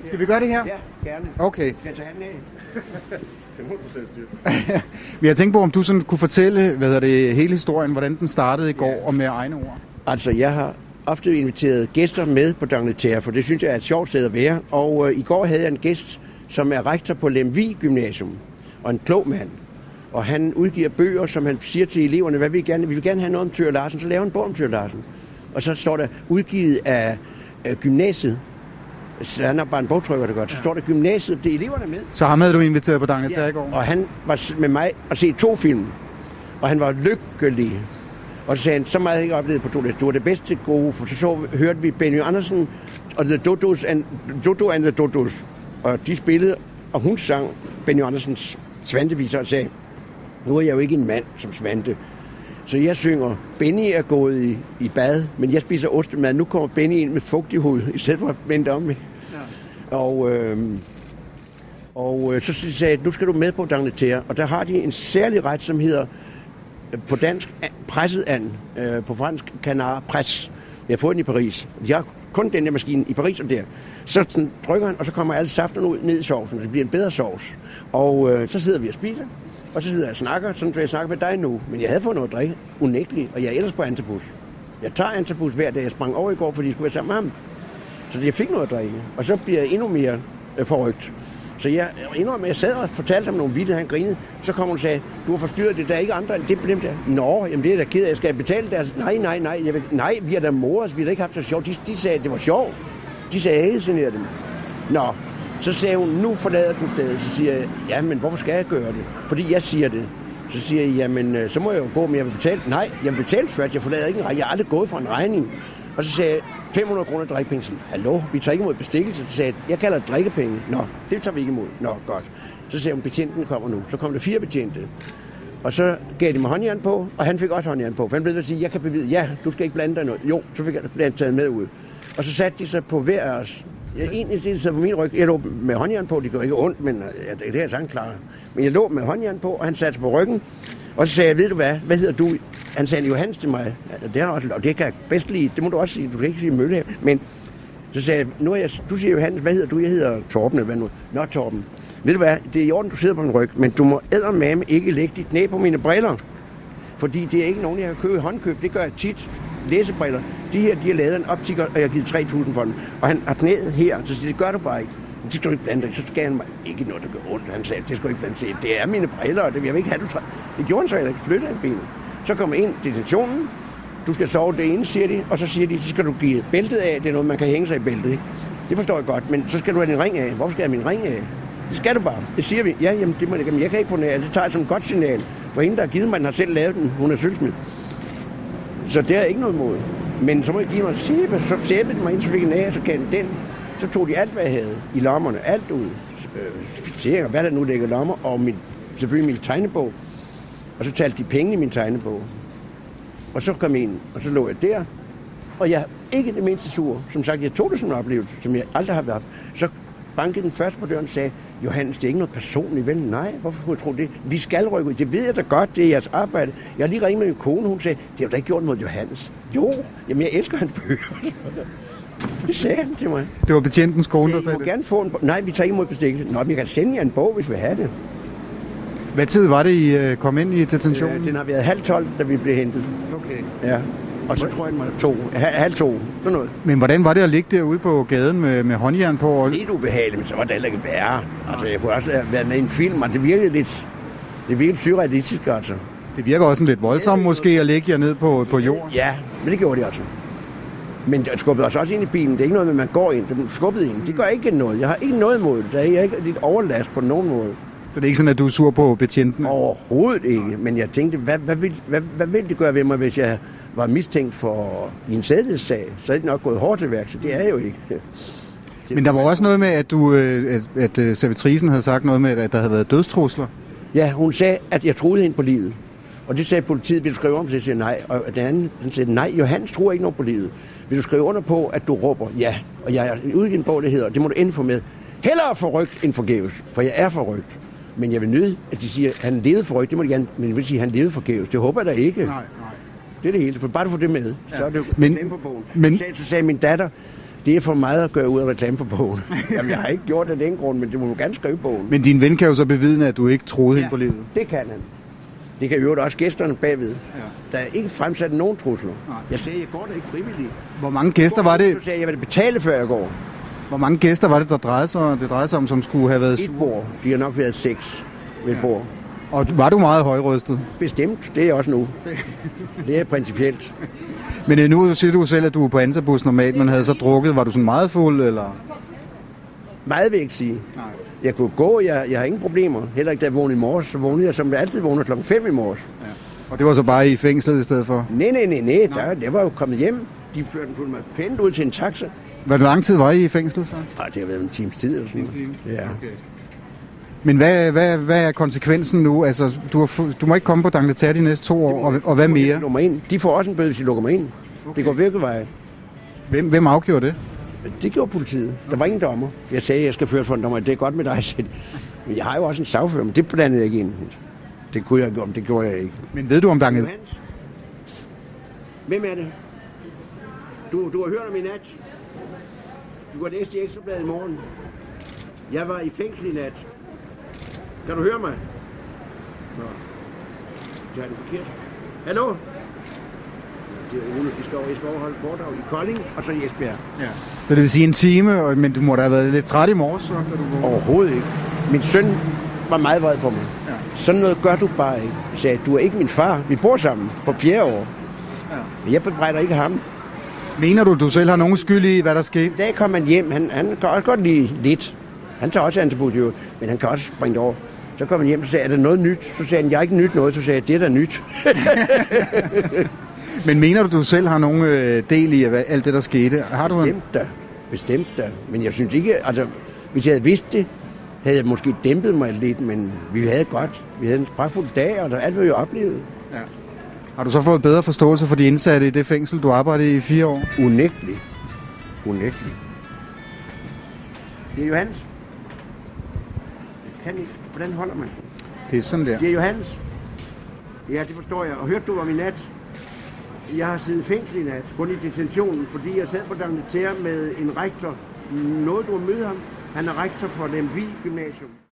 Skal vi gøre det her? Ja, gerne. Okay. Skal jeg tage handen af? 100% styr. Men jeg tænkte på, om du sådan kunne fortælle, hele historien, hvordan den startede i går, og med egne ord. Altså, jeg har ofte inviteret gæster med på D'Angleterre, for det synes jeg er et sjovt sted at være. Og i går havde jeg en gæst, som er rektor på Lemvig Gymnasium, og en klog mand. Og han udgiver bøger, som han siger til eleverne, hvad vi vil gerne have noget om Thøger Larsen, så laver han en bog om Thøger Larsen. Og så står der udgivet af gymnasiet. Så han har bare en bogtrykker, det godt. Så står der gymnasiet, det er eleverne med. Så ham havde du inviteret på D'Angleterre i går? Og han var med mig og se 2 film. Og han var lykkelig. Og så sagde han, så meget har jeg ikke oplevet på toilet. Du var det bedste gode, for så hørte vi Benny Andersen og The Dodos Dodo and the Dodos. Og de spillede, og hun sang Benny Andersens Svanteviser og sagde, nu er jeg jo ikke en mand som Svante. Så jeg synger, Benny er gået i bad, men jeg spiser ostemad. Nu kommer Benny ind med fugtig hoved, i stedet for at vente om mig. Ja. Og så sagde jeg, nu skal du med på D'Angleterre. Og der har de en særlig ret, som hedder på dansk presset an, på fransk canard presse. Jeg har fået den i Paris. Jeg har kun den der maskine i Paris og der. Så trykker han, og så kommer alle safterne ud ned i sovsen. Det bliver en bedre sovs. Og så sidder vi og spiser. Og så sidder jeg og snakker, sådan så jeg snakker med dig nu. Men jeg havde fået noget at drikke, unægteligt, og jeg er ellers på Antabus. Jeg tager Antabus hver dag. Jeg sprang over i går, fordi jeg skulle være sammen med ham. Så jeg fik noget at drikke, og så bliver jeg endnu mere forrygt. Så jeg indrømmer, at jeg sad og fortalte ham nogle vilde, han grinede. Så kom hun og sagde, du har forstyrret det, der er ikke andre end det problem der. Nå, jamen det er da ked af, jeg skal betale deres. Nej, vi har da mores, vi har da ikke haft så sjovt. De sagde, at det var sjovt. De sagde, jeg generede dem. Nå, så sagde hun, nu forlader du stedet. Så siger jeg, ja, men hvorfor skal jeg gøre det? Fordi jeg siger det. Så siger jeg, jamen, så må jeg jo gå, men jeg vil betale. Nej, jeg vil betale først, jeg forlader ikke en regning. Jeg har aldrig gået for en regning. Og så sagde jeg, 500 kroner drikkepenge. Så hallo, vi tager ikke imod bestikkelse. Så sagde jeg kalder det drikkepenge. Nå, det tager vi ikke imod. Nå, godt. Så sagde hun, betjenten kommer nu. Så kom der 4 betjente. Og så gav de mig håndjern på, og han fik også håndjern på. For han blev at sige, jeg kan bevide, ja, du skal ikke blande dig noget. Jo, så fik jeg taget med ud. Og så satte de sig på hver af os. Jeg sad på min ryg. Jeg lå med håndjern på. Det gjorde ikke ondt, men det er jeg sådan klar. Men jeg lå med håndjern på, og han satte sig på ryggen. Og så sagde jeg, ved du hvad hedder du? Han sagde Johannes til mig. Det er også, og det kan jeg bedst lide. Det må du også sige. Du kan ikke sige Mølle her. Men så sagde jeg, du siger Johannes, hvad hedder du? Jeg hedder Torben, eller hvad nu? Nå, Torben. Ved du hvad? Det er i orden, du sidder på min ryg, men du må eddermame ikke lægge dit knæ på mine briller. Fordi det er ikke nogen, jeg kan købe i håndkøb. Det gør jeg tit. Læsebriller. De her, de har lavet en optiker, og jeg har givet 3.000 for den. Og han har knæet her, så siger det gør du bare ikke. Men det skal du ikke blande dig. Så skal han mig ikke noget, der gør ondt. Han sagde, det skal du ikke blande sig. Det er mine briller, og det vil jeg ikke have, du træder. Det gjorde han så, jeg ikke flyttede en benet. Så kommer ind til detentionen. Du skal sove det ene, siger de. Og så siger de, så skal du give bæltet af. Det er noget, man kan hænge sig i bæltet, ikke? Det forstår jeg godt, men så skal du have din ring af. Hvorfor skal jeg have min ring af? Det skal du bare. Det siger vi. Ja, jamen, det må jeg, jeg kan ikke få den af. Det tager jeg som et godt signal. For hende, der har givet mig den, har selv lavet den. Hun er sølvsmed. Så det er ikke noget imod. Men så må jeg give mig en sæbe. Så sæbede den mig ind, så fik jeg af, så gav den. Så tog de alt, hvad jeg havde i lommerne. Alt ud. Skitseringer, hvad der nu ligger i lommer. Og selvfølgelig min tegnebog. Og så talte de penge i min tegnebog. Og så kom jeg ind, og så lå jeg der. Og jeg ikke det mindste sur. Som sagt, jeg tog det som en oplevelse, som jeg aldrig har været. Så bankede den først på døren og sagde, Johannes, det er ikke noget personligt, vel? Nej, hvorfor skulle jeg tro det? Vi skal rykke ud. Det ved jeg da godt, det er jeres arbejde. Jeg har lige ringet med min kone, hun sagde, det har da ikke gjort mod Johannes. Jo, jamen jeg elsker hans bøger. Det sagde han til mig. Det var betjentens kone, der sagde det? Gerne få en bog. Nej, vi tager ikke imod bestikkelse. Nå, men jeg kan sende jer en bog, hvis vi vil have det. Hvad tid var det, I kom ind i detentionen? Den har været 11:30, da vi blev hentet. Okay. Ja. Og så tror jeg, den var 1:30. Sådan noget. Men hvordan var det at ligge derude på gaden med håndjern på? Lidt ubehageligt, men så var det heller ikke værre. Altså, jeg kunne også have været med i en film, og det virkede surrealistisk, altså. Det virker også lidt voldsomt måske at lægge jer ned på jorden. Ja, men det gjorde de altså. Men jeg skubbede os også ind i bilen. Det er ikke noget med, at man går ind. Det skubbede ind. Det gør ikke noget. Jeg har ikke noget imod det. Der er ikke lidt overlast på nogen måde. Så det er ikke sådan, at du er sur på betjenten? Overhovedet ikke. Men jeg tænkte, hvad vil det gøre ved mig, hvis jeg var mistænkt for i en sædelighedssag? Så er det nok gået hårdt til værk, så det er jo ikke. Men der var også noget med, at servitrisen havde sagt noget med, at der havde været dødstrusler. Ja, hun sagde, at jeg troede hende på livet. Og det sagde politiet, vil du skrive om, så jeg siger nej. Og den anden sagde, nej, Johannes tror ikke nogen på livet. Vil du skrive under på, at du råber ja? Og jeg er udgivet på, det hedder, det må du endelig få med. Hellere forrygt end forgæves, for jeg er forrygt. Men jeg vil nyde, at de siger, at han levede forrygt. Det må de gerne, men jeg vil sige, at han levede forgæves. Det håber jeg da ikke. Nej. Det er det hele. For bare du får det med, så er det jo på bogen. Men Så sagde min datter, Det er for meget at gøre ud af reklame for bogen. Jamen, jeg har ikke gjort det af den grund, men du må gerne skrive bogen. Men din ven kan jo så bevidne, at du ikke troede hende på livet. Det kan han. Det kan jo også gæsterne bagved. Ja. Der er ikke fremsat nogen trusler. Nej. Jeg sagde, jeg går da ikke frivilligt. Hvor mange gæster var det? Så sagde jeg vil betale, før jeg går. Hvor mange gæster var det, der drejede sig om, som skulle have været... Et bord. De har nok været 6 ved et bord. Og var du meget højrøstet? Bestemt. Det er jeg også nu. Det er principielt. Men nu siger du selv, at du er på ansabus normalt, men havde så drukket. Var du sådan meget fuld, eller? Meget vil jeg ikke sige. Nej. Jeg kunne gå, jeg har ingen problemer. Heller ikke da jeg vågnede i morges, så vågnede jeg, som jeg altid vågner klokken 5 i morges. Ja. Og det var så bare i fængslet i stedet for? Nej. Jeg var jo kommet hjem. De førte mig pænt ud til en taxa. Hvor lang tid var I i fængslet så? Det har været en times tid eller sådan noget. Ja. Okay. Men hvad er konsekvensen nu? Altså, du må ikke komme på D'Angleterre de næste 2 år, og hvad mere? De får også en bøde, hvis de lukker mig ind. Okay. Det går virkelig vej. Hvem afgjorde det? Det gjorde politiet. Der var ingen dommer. Jeg sagde, at jeg skal føres for en dommer. Det er godt med dig, men jeg har jo også en sagfører, men det blandede jeg ikke ind. Det kunne jeg gøre, men det gjorde jeg ikke. Men ved du om D'Angleterre? Hvem er det? Du har hørt om i nat. Du går læse i Ekstrabladet i morgen. Jeg var i fængsel i nat. Kan du høre mig? Nå. Så er det forkert. Hallo? Det er Ole. Jeg skal overholde foredrag i Kolding, og så i Esbjerg. Ja. Så det vil sige en time, men du må da have været lidt træt i morges, så kan du gå. Overhovedet ikke. Min søn var meget vred på mig. Ja. Sådan noget gør du bare ikke. Jeg sagde, du er ikke min far. Vi bor sammen på 4. år. Ja. Jeg bebrejder ikke ham. Mener du selv har nogen skyld i, hvad der skete? I dag kom han hjem. Han kan også godt lide lidt. Han tager også antibiotika, men han kan også springe det over. Så kom han hjem og sagde, er der noget nyt? Så sagde han, jeg har ikke nyt noget. Så sagde jeg, det er da nyt. Men mener du selv har nogen del i alt det, der skete? Har du Bestemt da. Men jeg synes ikke, altså hvis jeg havde vidst det, havde jeg måske dæmpet mig lidt, men vi havde godt. Vi havde en pragtfuld dag, og alt var jo oplevet. Ja. Har du så fået bedre forståelse for de indsatte i det fængsel, du arbejdede i 4 år? Unægteligt. Det er Johannes. Hvordan holder man? Det er sådan der. Det er Johannes. Ja, det forstår jeg. Og hørte du om i nat? Jeg har siddet i fængsel i nat, kun i detentionen, fordi jeg sad på D'Angleterre med en rektor. Nåede du at møde ham? Han er rektor for Lemvig Gymnasium.